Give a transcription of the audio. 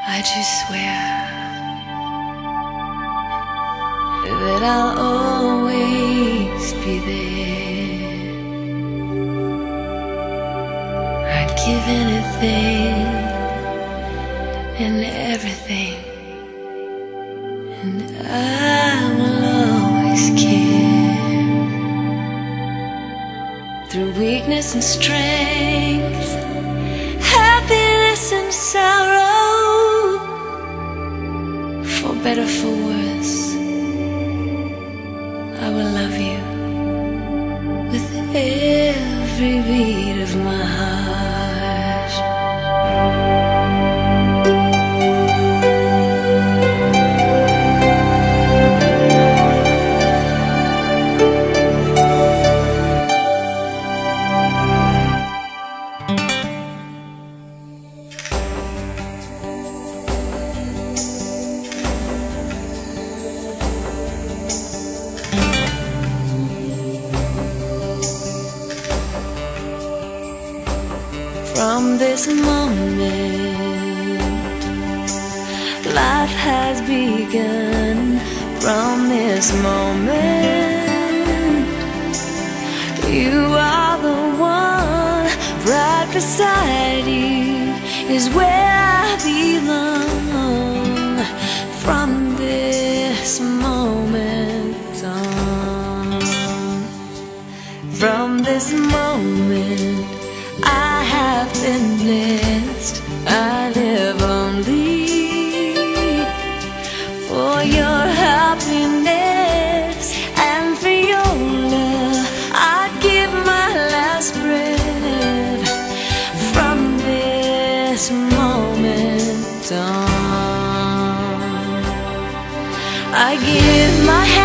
I just swear that I'll always be there. I'd give anything and everything, and I will always care. Through weakness and strength, happiness and sorrow, for better, for worse, I will love you with every beat of my heart. From this moment, life has begun. From this moment, you are the one. Right beside you is where I belong. From this moment on, from this moment, I have been blessed. I live only for your happiness and for your love. I'd give my last breath. From this moment on, I give my